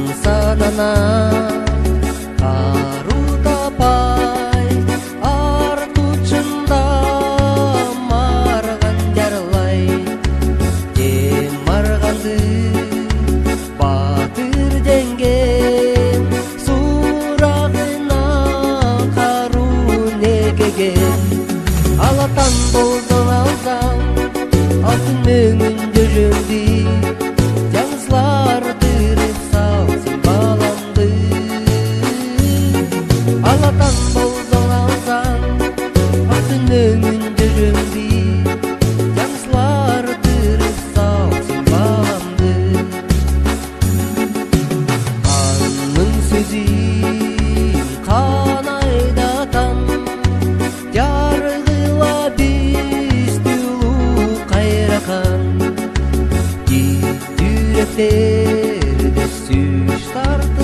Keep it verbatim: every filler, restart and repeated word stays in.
аңсадана кару тапай артучында марган жарлай кем марганды батыр жеңген сурагына кару негеген алатан болдың алсаң алтын мөңүн жөрөңдү жаңызлардырып салсың баламды алатан болдың алсаң алтын мөңүн жөрөңдү жаңызлардырып салсың баламды анын сөзүн кан айдатам жаргыла бизди улуу кайракан жүректерде сүйүш тартып